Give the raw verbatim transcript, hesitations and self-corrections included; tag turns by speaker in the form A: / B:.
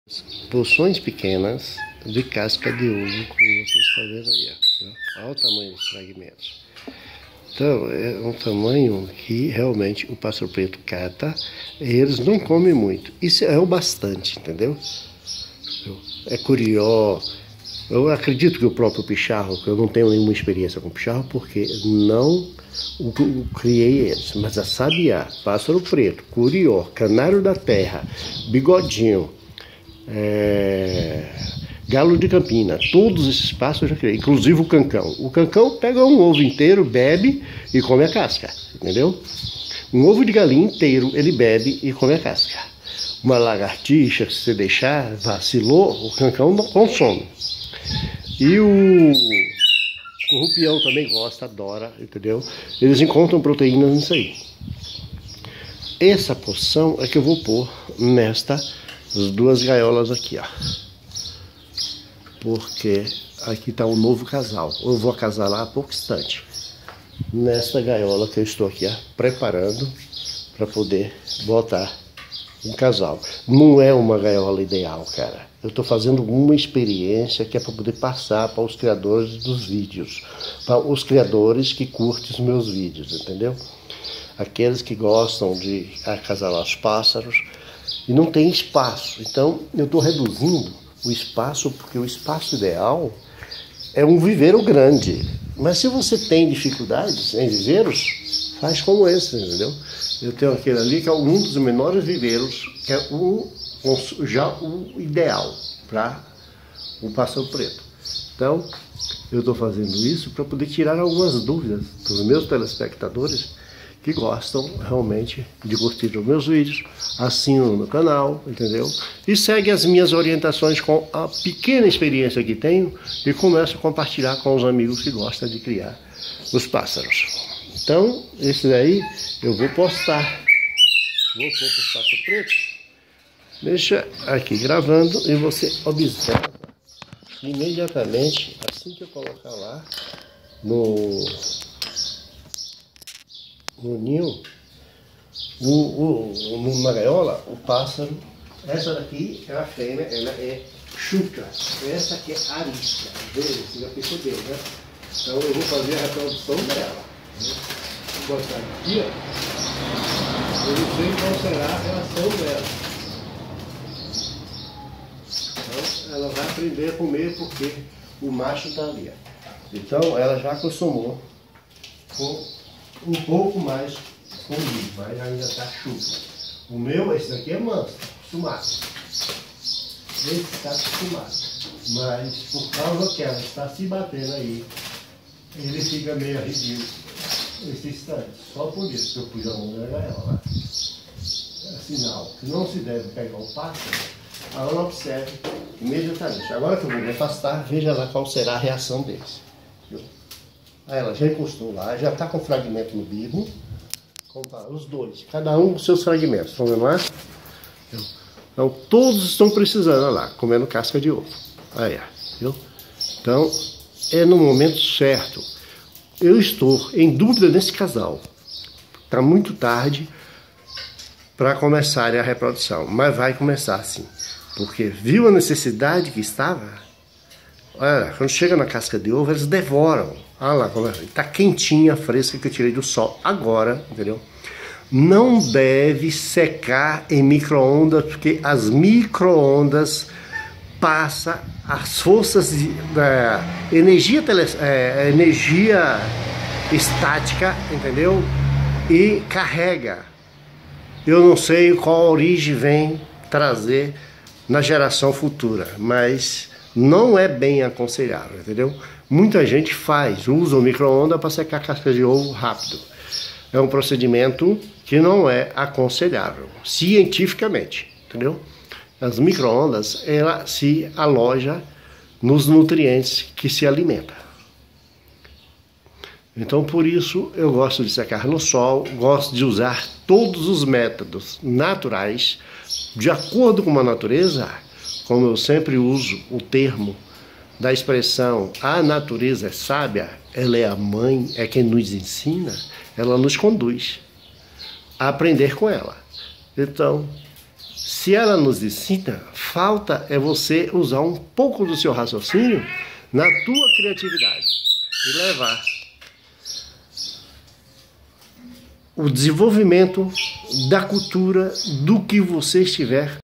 A: Porções pequenas de casca de ovo, como vocês estão vendo aí, ó. Olha o tamanho dos fragmentos. Então, é um tamanho que realmente o pássaro preto cata, e eles não comem muito. Isso é o bastante, entendeu? É curió. Eu acredito que o próprio picharro, que eu não tenho nenhuma experiência com picharro, porque não criei eles, mas a sabiá, pássaro preto, curió, canário da terra, bigodinho, é, galo de Campina, todos esses pássaros eu já criei, inclusive o cancão. O cancão pega um ovo inteiro, bebe e come a casca, entendeu? Um ovo de galinha inteiro ele bebe e come a casca. Uma lagartixa, se você deixar, vacilou, o cancão não consome. E o corrupião também gosta, adora, entendeu? Eles encontram proteínas nisso aí. Essa porção é que eu vou pôr nestas duas gaiolas aqui, ó. Porque aqui está um novo casal. Eu vou acasalar a pouco instante. Nesta gaiola que eu estou aqui, ó, preparando para poder botar um casal. Não é uma gaiola ideal, cara. Eu estou fazendo uma experiência que é para poder passar para os criadores dos vídeos, para os criadores que curtem os meus vídeos, entendeu? Aqueles que gostam de acasalar os pássaros e não tem espaço. Então eu estou reduzindo o espaço, porque o espaço ideal é um viveiro grande. Mas se você tem dificuldades em viveiros, faz como esse, entendeu? Eu tenho aquele ali que é um dos menores viveiros, que é o, já o ideal para o pássaro preto. Então, eu estou fazendo isso para poder tirar algumas dúvidas dos meus telespectadores que gostam realmente de curtir os meus vídeos, assinam no canal, entendeu? E segue as minhas orientações com a pequena experiência que tenho e começo a compartilhar com os amigos que gostam de criar os pássaros. Então, esse daí eu vou postar. Vou pôr para o pássaro preto. Deixa aqui gravando e você observa imediatamente, assim que eu colocar lá no, no ninho, no, no, numa gaiola, o pássaro, essa daqui é a fêmea, ela é chuca, essa aqui é arisca, você já percebeu, né? Então eu vou fazer a reprodução dela. Vou botar aqui, ó. Eu não sei qual será a relação dela. Então ela vai aprender a comer porque o macho está ali, ó. Então ela já acostumou com um pouco mais comigo, mas ainda está chuca. O meu, esse daqui é manso, acostumado. Esse está acostumado. Mas por causa que ela está se batendo aí, ele fica meio arredio esse instante. Só por isso que eu pus a mão na gaiola. É sinal que não se deve pegar o pássaro, a Ana observe imediatamente. Agora que eu vou me afastar, veja lá qual será a reação deles. Viu? Aí ela já encostou lá, já está com fragmento no bico. Os dois, cada um com seus fragmentos. Estão vendo lá? Então todos estão precisando, olha lá, comendo casca de ovo. Aí, viu? Então é no momento certo. Eu estou em dúvida nesse casal. Está muito tarde para começar a reprodução, mas vai começar sim. Porque viu a necessidade que estava? Olha, quando chega na casca de ovo, eles devoram. Olha lá, como está quentinha, fresca, que eu tirei do sol agora, entendeu? Não deve secar em micro-ondas, porque as micro-ondas passa as forças de é, energia, tele, é, energia estática, entendeu? E carrega. Eu não sei qual origem vem trazer na geração futura, mas não é bem aconselhável, entendeu? Muita gente faz, usa o micro-ondas para secar casca de ovo rápido. É um procedimento que não é aconselhável, cientificamente, entendeu? As micro-ondas, ela se aloja nos nutrientes que se alimenta. Então, por isso, eu gosto de secar no sol, gosto de usar todos os métodos naturais, de acordo com a natureza, como eu sempre uso o termo da expressão a natureza é sábia, ela é a mãe, é quem nos ensina, ela nos conduz a aprender com ela. Então, Se ela nos ensina, falta é você usar um pouco do seu raciocínio na tua criatividade e levar o desenvolvimento da cultura do que você estiver